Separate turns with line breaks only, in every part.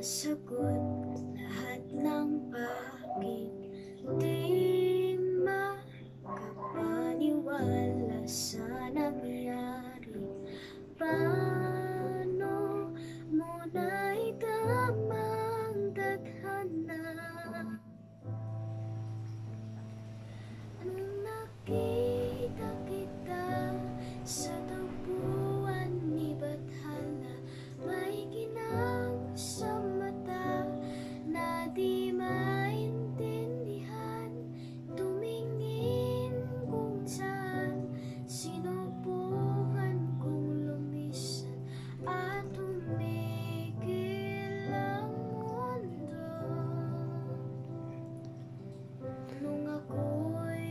sagot lahat ng bakit di makapaniwala sa nangyari. Paano mo naitamang tadhana nung nakita kita sa tagpuan ni Bathala? May ginang sa mata na di maintindihan, tumingin kung saan, sinubukan kong lumisan at tumigil ang mundo. Nung ako'y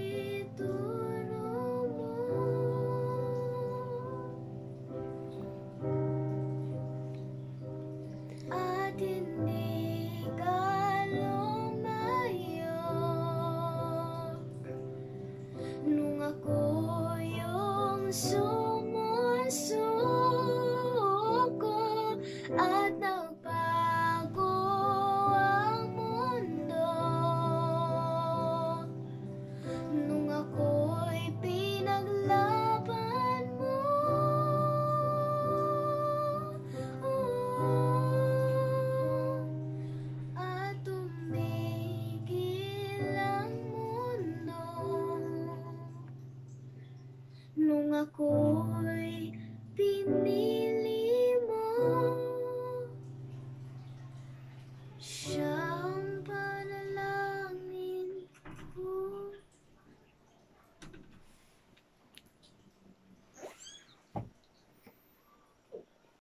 ituro mo, at hindi ka lumayo. Nung ako yung sumusuko at nagbago ang mundo. Nung ako'y pinaglaban mo, at tumigil ang mundo. Nung ako'y pinili mo siya.